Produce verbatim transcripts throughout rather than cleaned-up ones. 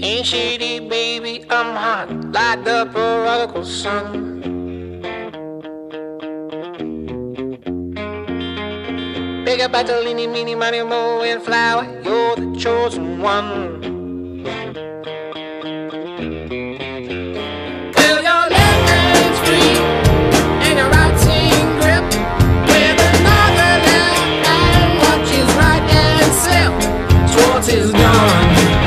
Ain't shady, baby, I'm hot, like the prodigal son. Big up Bartolini, meeny, money, mo, and flower, you're the chosen one. Well, your left hand's free, and your right hand grip, with another left hand watches right and slip. Schwartz is gone.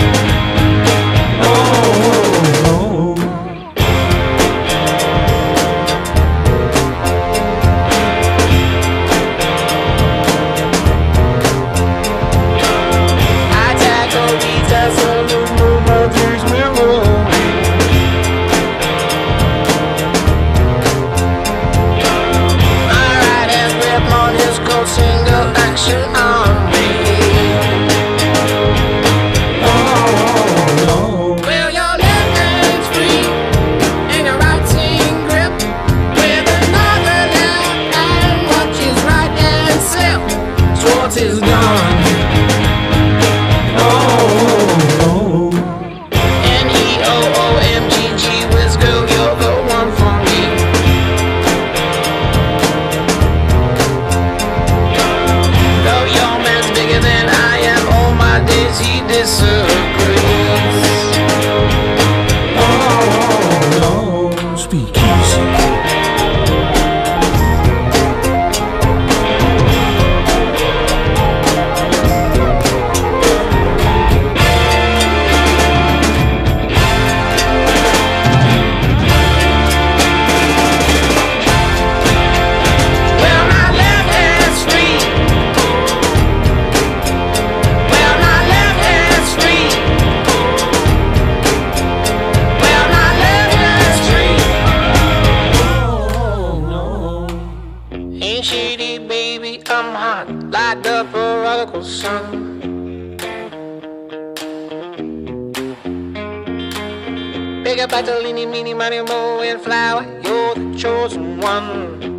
Single action on me. Oh, oh, oh. Well, your left hand's free and your right hand grip, with another left hand watches right and slip. Schwartz is gone. Oh, oh, oh. N E O O M G G whiz girl, you're the one for me. Than I am, all my days he disagrees. Oh, no, speak easy. Ain't shady, baby, I'm hot, like the prodigal son. Big up Bartolini, meeny, money, mo, and flower, you're the chosen one.